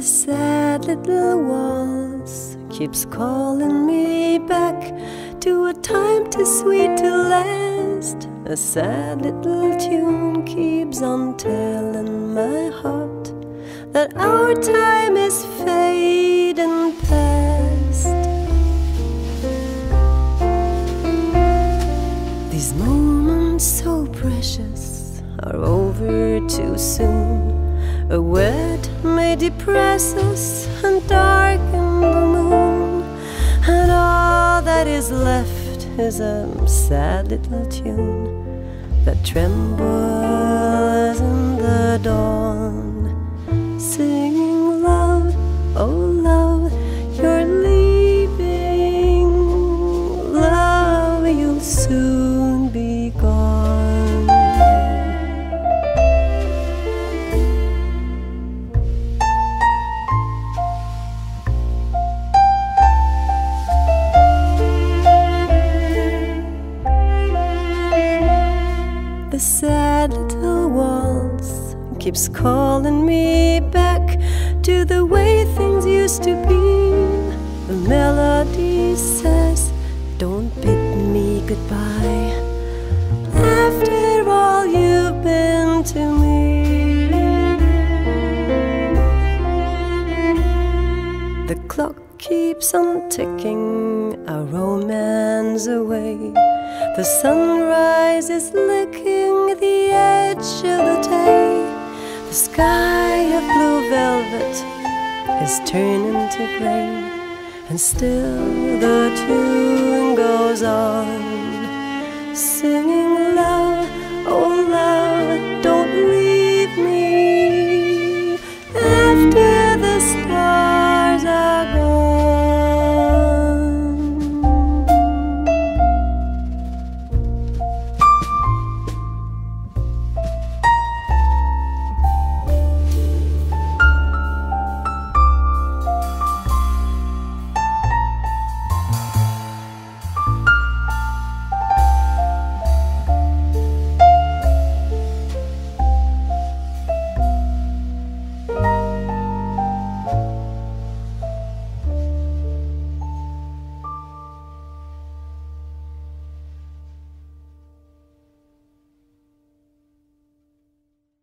sad little waltz keeps calling me back to a time too sweet to last. A sad little tune keeps on telling my heart that our time is fading past. These moments so precious are over too soon. A word may depress us and darken the moon, and all that is left is a sad little tune that trembles in the dawn, singing, love, oh love, you're leaving. Love, you'll soon be gone. The sad little waltz keeps calling me back to the way things used to be. The melody says, don't bid me goodbye after all you've been to me. The clock keeps on ticking our romance away. The sunrise is licking the edge of the day. The sky of blue velvet is turning to grey, and still the tune goes on, singing loud.